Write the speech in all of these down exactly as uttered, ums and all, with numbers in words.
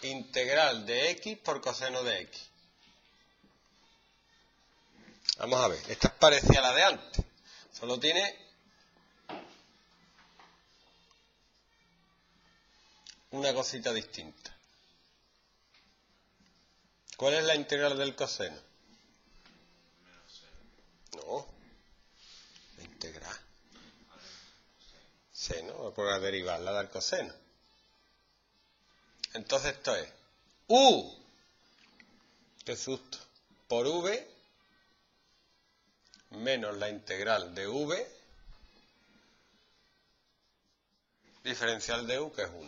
integral de x por coseno de x. Vamos a ver, esta es parecida a la de antes, solo tiene una cosita distinta. ¿Cuál es la integral del coseno? No, la integral. Seno, por la derivarla del coseno. Entonces esto es u, qué susto, por v menos la integral de v diferencial de u, que es uno.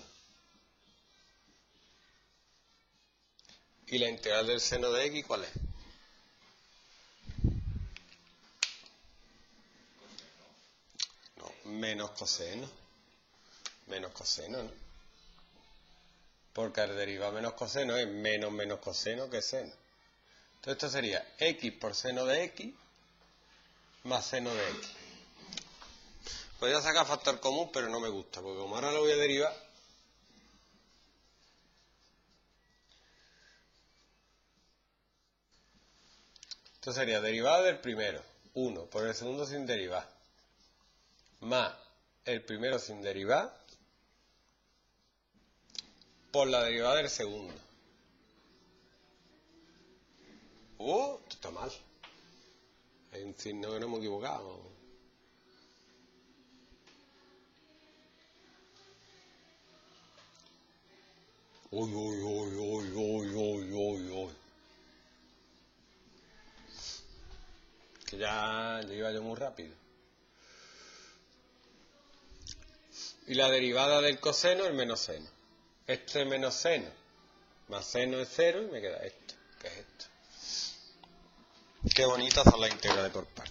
¿Y la integral del seno de x cuál es? No, menos coseno. Menos coseno, ¿no? Porque al derivar menos coseno es menos menos coseno que seno. Entonces esto sería x por seno de x más seno de x. Podría sacar factor común, pero no me gusta, porque como ahora lo voy a derivar, esto sería derivada del primero, uno, por el segundo sin derivar, más el primero sin derivar, por la derivada del segundo. ¡Uh! Esto está mal. Hay un signo que no hemos equivocado. Uy, uy, uy, uy, uy, uy, uy, uy. Que ya, ya iba yo muy rápido. Y la derivada del coseno es menos seno. Esto es menos seno. Más seno es cero y me queda esto. ¿Qué es esto? Qué bonitas son las integrales por partes.